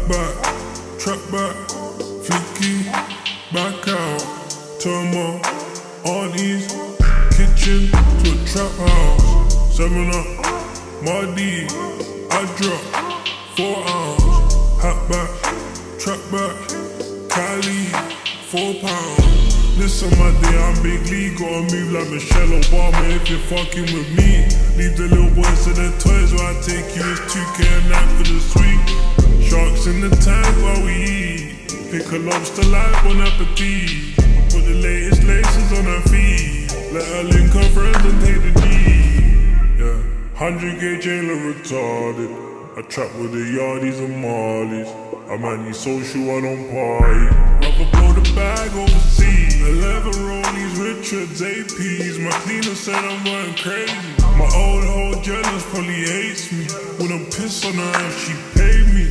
trap back, flicky, back out, turmoil, all these, kitchen to a trap house, 7 up, Mardi, I drop, 4 ounce, hat back, trap back, Cali, 4 pounds. This on my day, I'm big league, gotta move like Michelle Obama if you're fucking with me. Leave the little boys to their toys while I take you as 2K a night for the sweet. Sharks in the tank while we eat. Pick a lobster live, bon appetit. Put the latest laces on her feet. Let her link her friends and take the D. Yeah, 100 gauge ain't retarded. I trap with the yardies and mollies. I'm anti-social, I don't party. Rather blow the bag overseas. 11 rollies, Richards, APs. My cleaner said I'm going crazy. My old hoe jealous, probably hates me. When I'm pissed on her and she paid me.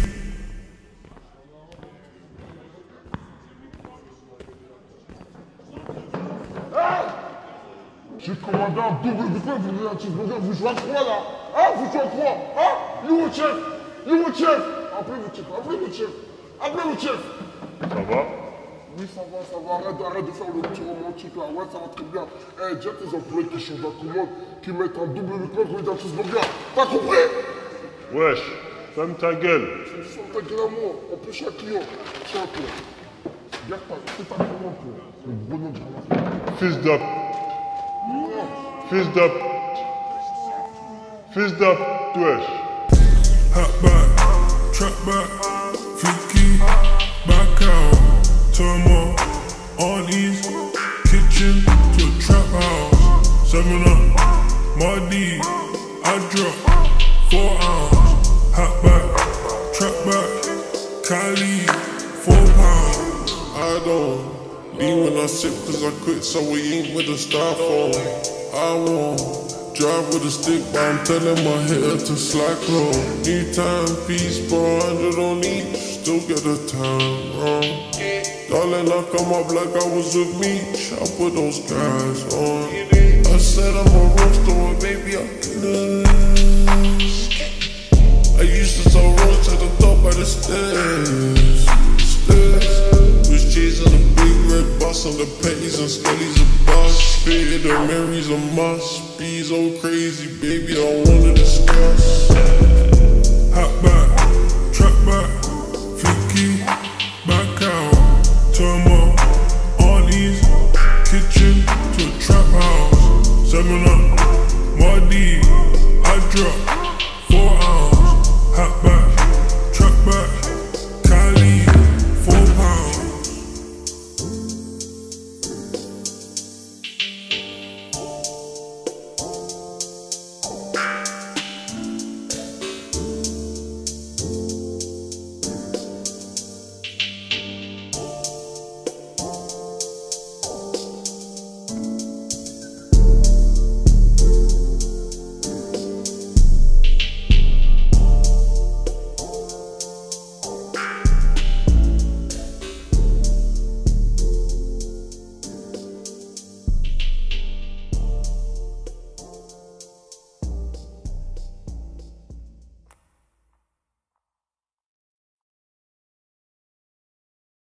J'ai commandé un double buffet, vous voulez un cheeseburger, vous jouez à quoi là? Hein? Vous jouez à quoi? Hein? You chef! You chef! Appelez votre chef, appelez votre chef! Appelez votre chef! Ça va? Oui, ça va, arrête de faire le petit romantique là, ouais, ça va très bien. Eh, dis à tes employés qui changent la commande, qui mettent un double buffet pour lui un cheeseburger. T'as compris? Wesh, ferme ta gueule. Ferme ta gueule à moi, en plus je suis un client. Tiens toi. Regarde c'est ta commande toi. Le gros nom de ramasse. Fils d'up. Fils d'up. Fils d'up, wesh. Hat back, trap back, flicky, back out, turmoil, all these, kitchen to a trap house, 7 up, Mardi, I drop, 4 ounce, hat back, trap back, Cali, 4 pounds. I don't leave when I sip cause I quit so we ain't with the styrofoam. I won't drive with a stick, but I'm telling my hitter to slack low. New timepiece, bro, 100 on each, still get the time wrong. Darling, I come up like I was with Meech, I put those guys on. I said I'm a roaster, but baby, I lose. I used to sell roads at the top of the stairs. Was chasing a big red bus on the pennies and skellies a bus. Fitted the Marys a must. Be so crazy, baby, I wanna discuss. Hat back, trap back, flicky, back out, turmoil, all these, kitchen to a trap house, 7 up, Mardi, I drop, 4 ounce.